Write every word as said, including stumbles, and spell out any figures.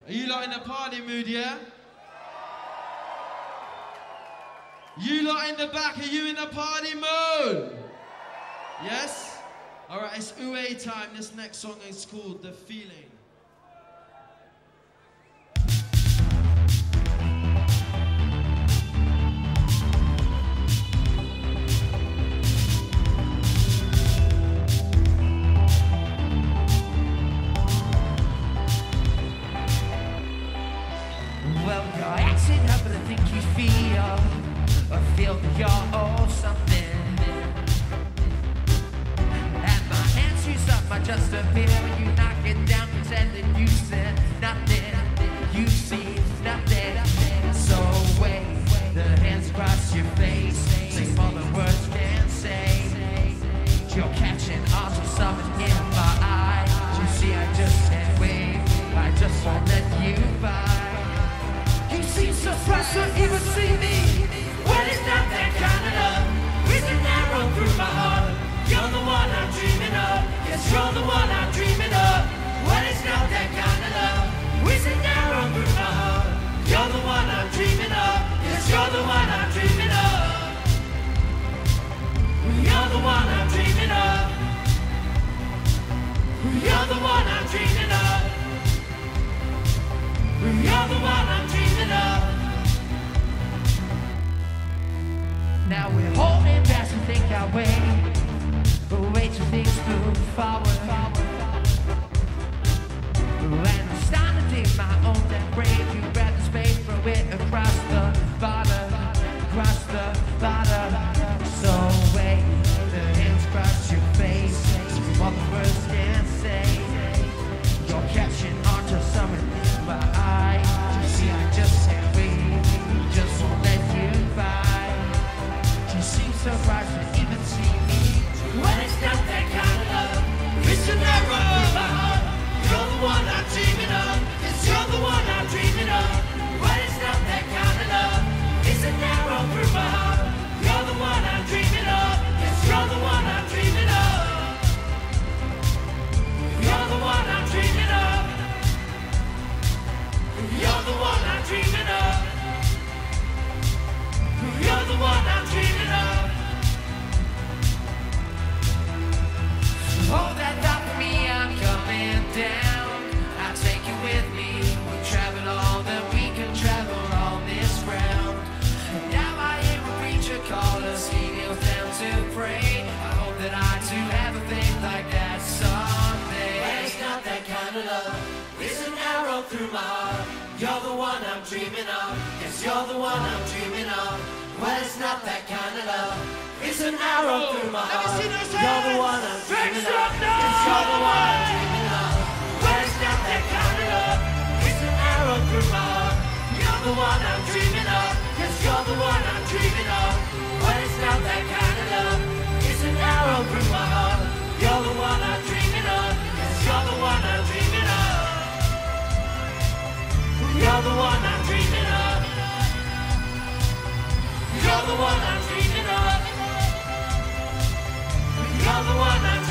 Are you lot in a party mood, yeah? You lot in the back, are you in a party mood? Yes? Alright, it's U A time. This next song is called The Feeling. Well, you're acting up, but I think you feel, or feel that you're all something. And my hands used up, my just appear when you knock it down, pretending you said nothing. You see nothing. So wait, the hands across your face, say more than words can say. You're catching on to something in my eye. You see, I just can't wait. I just won't let you by. You seem surprised to even see me. Well, it's not that kind of love. It's an arrow through my heart. You're the one I'm dreaming of. Yes, you're the one I'm dreaming of. Well, it's not that kind of love. It's an arrow through my heart. You're the one I'm dreaming of. Yes, you're the one I'm dreaming of. You're the one I'm dreaming of. You're the one I'm dreaming of. You're the one I'm dreaming of. Now we're holding back to think our way, but wait till things move forward. And I'm starting to dig my own damn grave. You grab the space, throw it across the border, across the border. So wait, the hands across your face, some other words can't say. You're catching on to something in my eyes. You see, I just can't wait, just won't let you by. You seem surprised to even see me. Well, it's not that kind of love. It's an arrow through my heart. You're the one I'm dreaming of. Yes, you're the one I'm dreaming of. Well, it's not that kind of love. It's an arrow through my heart. You're the one I'm dreaming of. Yes, you're the one I'm dreaming of. You're the one I'm dreaming of. You're the one I'm dreaming of. You're the one I'm dreaming of. Hold that thought for me, I'm coming down. I'll take you with me. We'll travel all that we can travel on this ground. Now I hear a preacher call us, he kneels down to pray. I hope that I too have a thing like that someday. Well, it's not that kind of love. It's an arrow through my heart. You're the one I'm dreaming of. Yes, you're the one I'm dreaming of. Well, it's not that kind of love. It's an arrow through my heart. You're the one I'm dreaming of. Yes, you're the one I'm dreaming of. Well, it's not that kind of love. It's an arrow through my heart. You're the one I'm dreaming of. Yes, you're the one I'm dreaming of. Well, it's not that kind of love. It's an arrow through my heart. You're the one I'm dreaming of. Yes, you're the one I'm dreaming of. You're the one I'm dreaming of. You're the one I'm dreaming of. You're the one I'm